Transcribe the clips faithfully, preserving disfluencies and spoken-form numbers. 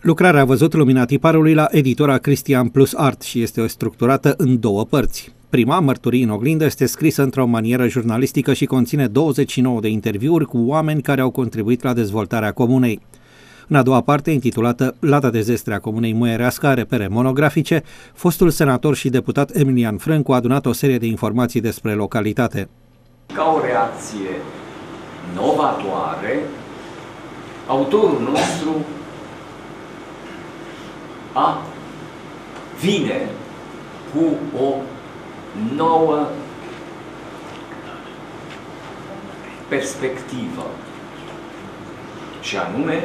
Lucrarea a văzut lumina tiparului la editora Cristian Plus Art și este structurată în două părți. Prima, Mărturii în oglindă, este scrisă într-o manieră jurnalistică și conține douăzeci și nouă de interviuri cu oameni care au contribuit la dezvoltarea comunei. În a doua parte, intitulată Lada de zestre a comunei Muiereasca, repere monografice, fostul senator și deputat Emilian Frâncu a adunat o serie de informații despre localitate. Ca o reacție novatoare, autorul nostru a vine cu o nouă perspectivă, și anume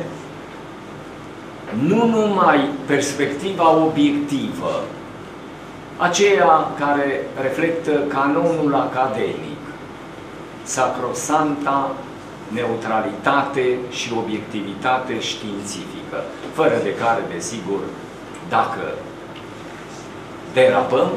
nu numai perspectiva obiectivă, aceea care reflectă canonul academic, sacrosanta neutralitate și obiectivitate științifică, fără de care, desigur, dacă derapăm,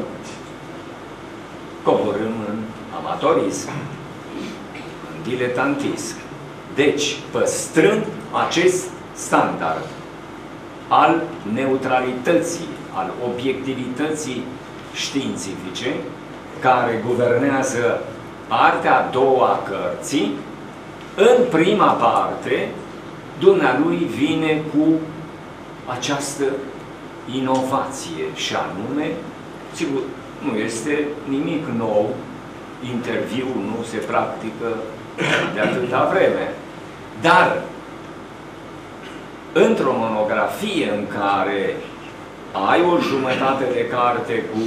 coborâm în amatorism, în diletantism. Deci, păstrând acest standard al neutralității, al obiectivității științifice, care guvernează partea a doua a cărții, în prima parte, dumnealui vine cu această inovație, și anume, sigur, nu este nimic nou, interviul nu se practică de atâta vreme, dar într-o monografie în care ai o jumătate de carte cu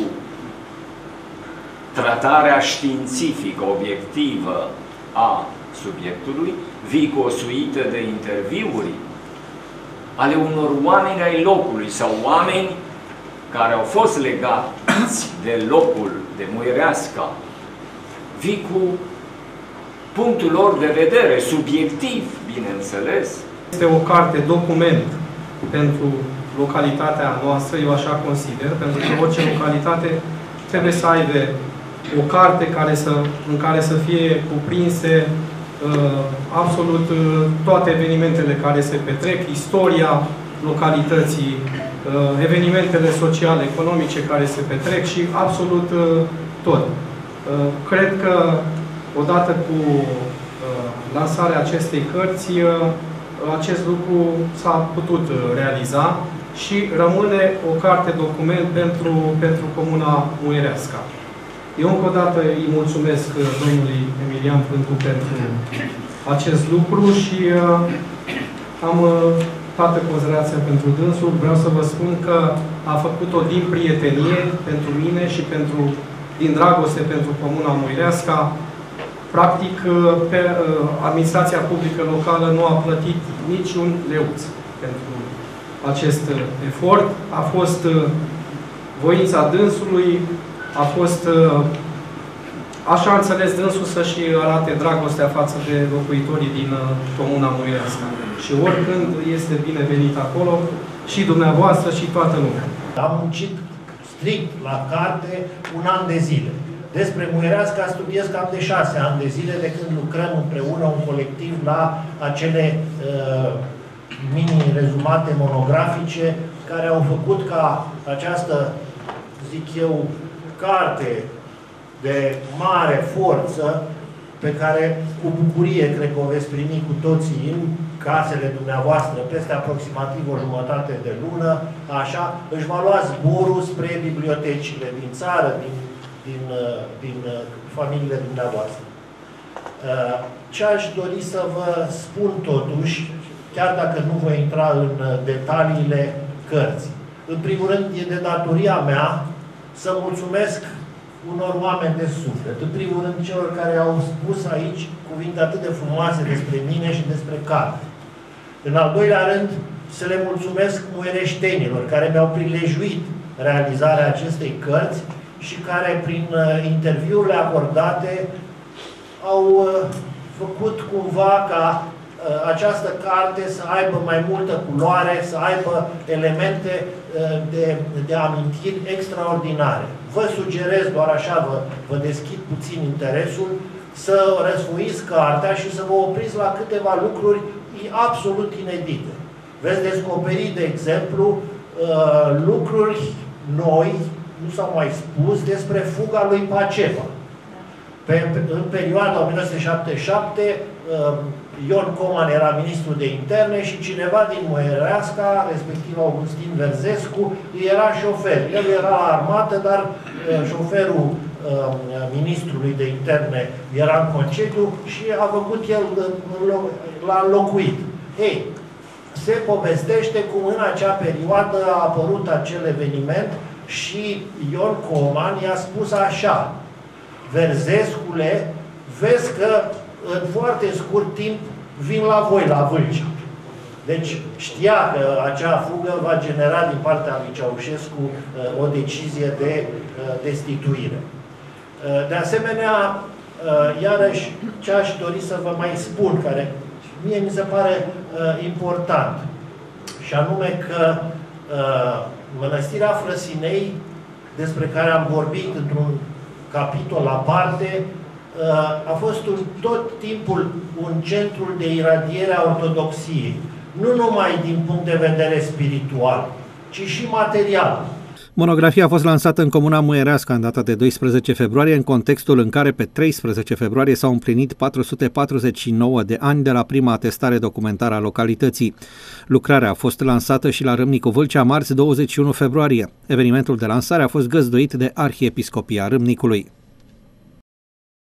tratarea științifică, obiectivă a subiectului, vii cu o suită de interviuri ale unor oameni ai locului sau oameni care au fost legați de locul de Muiereasca, vii cu punctul lor de vedere, subiectiv, bineînțeles. Este o carte document pentru localitatea noastră, eu așa consider, pentru că orice localitate trebuie să aibă o carte care să, în care să fie cuprinse uh, absolut uh, toate evenimentele care se petrec, istoria localității, uh, evenimentele sociale, economice care se petrec și absolut uh, tot. Uh, cred că odată cu uh, lansarea acestei cărți, uh, acest lucru s-a putut uh, realiza și rămâne o carte document pentru, pentru Comuna Muiereasca. Eu încă o dată îi mulțumesc domnului Emilian Frâncu pentru acest lucru și uh, am uh, toată considerația pentru dânsul. Vreau să vă spun că a făcut-o din prietenie pentru mine și pentru, din dragoste pentru Comuna Muiereasca. Practic, uh, pe, uh, administrația publică locală nu a plătit niciun leuț pentru acest uh, efort. A fost uh, voința dânsului, a fost, așa a înțeles dânsul, să-și arate dragostea față de locuitorii din Comuna Muiereasca. Și oricând este binevenit acolo, și dumneavoastră, și toată lumea. Am muncit strict la carte un an de zile. Despre Muiereasca studiez cam de șase ani de zile, de când lucrăm împreună, un colectiv, la acele uh, mini-rezumate monografice, care au făcut ca această, zic eu, carte de mare forță, pe care cu bucurie cred că o veți primi cu toții în casele dumneavoastră peste aproximativ o jumătate de lună, așa, își va lua zborul spre bibliotecile din țară, din, din, din familiile dumneavoastră. Ce aș dori să vă spun totuși, chiar dacă nu voi intra în detaliile cărții. În primul rând, e de datoria mea să mulțumesc unor oameni de suflet. În primul rând, celor care au spus aici cuvinte atât de frumoase despre mine și despre carte. În al doilea rând, să le mulțumesc muiereștenilor care mi-au prilejuit realizarea acestei cărți și care, prin interviurile acordate, au făcut cumva ca această carte să aibă mai multă culoare, să aibă elemente de, de amintiri extraordinare. Vă sugerez, doar așa vă, vă deschid puțin interesul, să răsfoiți cartea și să vă opriți la câteva lucruri absolut inedite. veți descoperi, de exemplu, lucruri noi, nu s-au mai spus, despre fuga lui Paceva. Pe, în perioada o mie nouă sute șaptezeci și șapte, Ion Coman era ministru de interne și cineva din Muiereasca, respectiv Augustin Verzescu, era șofer. El era la armată, dar șoferul ministrului de interne era în concediu și a făcut el, l-a înlocuit. Ei, se povestește cum în acea perioadă a apărut acel eveniment și Ion Coman i-a spus așa: Verzescule, vezi că în foarte scurt timp vin la voi, la Vâlcea. Deci știa că acea fugă va genera din partea lui Ceaușescu o decizie de destituire. De asemenea, iarăși, ce aș dori să vă mai spun, care mie mi se pare important, și anume că Mănăstirea Frăsinei, despre care am vorbit într-un capitol aparte, a fost un, tot timpul un centru de iradiere a ortodoxiei. Nu numai din punct de vedere spiritual, ci și material. Monografia a fost lansată în Comuna Muiereasca în data de doisprezece februarie, în contextul în care pe treisprezece februarie s-au împlinit patru sute patruzeci și nouă de ani de la prima atestare documentară a localității. Lucrarea a fost lansată și la Râmnicu Vâlcea marți douăzeci și unu februarie. Evenimentul de lansare a fost găzduit de Arhiepiscopia Râmnicului.